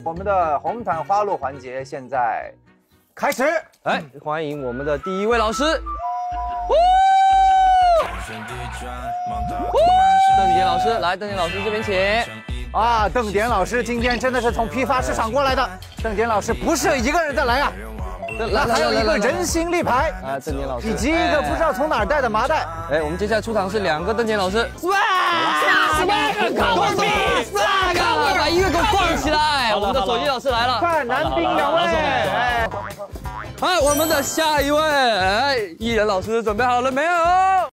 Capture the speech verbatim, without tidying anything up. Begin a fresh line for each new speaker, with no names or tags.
我们的红毯花路环节现在开始。
来，欢迎我们的第一位老师。邓典老师，来，邓典老师这边请。
啊，邓典老师今天真的是从批发市场过来的。邓典老师不是一个人在来啊，那还有一个人形立牌
啊，邓典老师，
以及一个不知道从哪儿带的麻袋。
哎，我们接下来出场是两个邓典老师。哇！四个，靠我比四个，我把音乐给我放起来。我们的手机老师来了，
看男宾两位。哎，
哎，我们的下一位，哎，艺人老师准备好了没有？